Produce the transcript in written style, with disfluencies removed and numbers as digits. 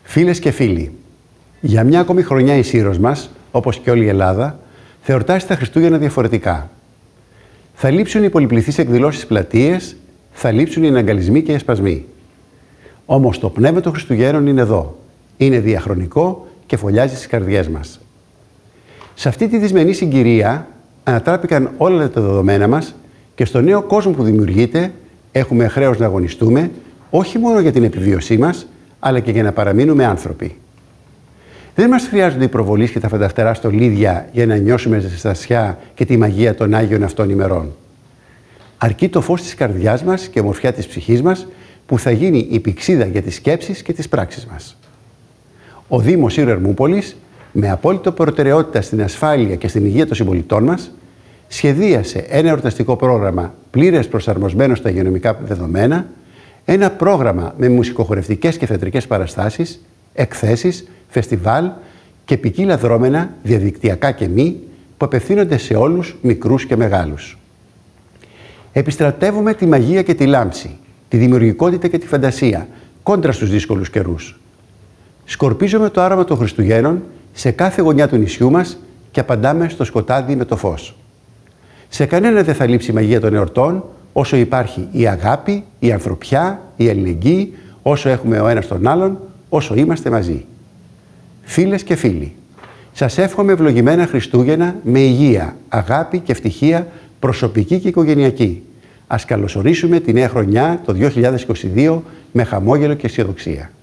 Φίλες και φίλοι, για μια ακόμη χρονιά η Σύρος μας, όπως και όλη η Ελλάδα, θα εορτάσει τα Χριστούγεννα διαφορετικά. Θα λείψουν οι πολυπληθείς εκδηλώσεις πλατείες, θα λείψουν οι εναγκαλισμοί και οι εσπασμοί. Όμως το πνεύμα των Χριστουγέννων είναι εδώ. Είναι διαχρονικό και φωλιάζει στις καρδιές μας. Σε αυτή τη δυσμενή συγκυρία ανατράπηκαν όλα τα δεδομένα μας και στο νέο κόσμο που δημιουργείται έχουμε χρέος να αγωνιστούμε όχι μόνο για την επιβίωσή μας, αλλά και για να παραμείνουμε άνθρωποι. Δεν μας χρειάζονται οι προβολείς και τα φανταστερά στολίδια για να νιώσουμε ζεστασιά και τη μαγεία των Άγιων αυτών ημερών. Αρκεί το φως της καρδιάς μας και ομορφιά της ψυχής μας που θα γίνει η πηξίδα για τις σκέψεις και τις πράξεις μας. Ο Δήμος Σύρου Ερμούπολης, με απόλυτο προτεραιότητα στην ασφάλεια και στην υγεία των συμπολιτών μας, σχεδίασε ένα εορταστικό πρόγραμμα πλήρες προσαρμοσμένο στα υγειονομικά δεδομένα, ένα πρόγραμμα με μουσικοχορευτικές και θεατρικές παραστάσεις, εκθέσεις, φεστιβάλ και ποικίλα δρόμενα, διαδικτυακά και μη, που απευθύνονται σε όλους, μικρούς και μεγάλους. Επιστρατεύουμε τη μαγεία και τη λάμψη, τη δημιουργικότητα και τη φαντασία, κόντρα στους δύσκολους καιρούς. Σκορπίζουμε το άρωμα των Χριστουγέννων σε κάθε γωνιά του νησιού μας και απαντάμε στο σκοτάδι με το φως. Σε κανένα δεν θα λείψει η μαγεία των εορτών όσο υπάρχει η αγάπη, η ανθρωπιά, η αλληλεγγύη, όσο έχουμε ο ένας τον άλλον, όσο είμαστε μαζί. Φίλες και φίλοι, σας εύχομαι ευλογημένα Χριστούγεννα με υγεία, αγάπη και ευτυχία προσωπική και οικογενειακή. Ας καλωσορίσουμε τη νέα χρονιά το 2022 με χαμόγελο και αισιοδοξία.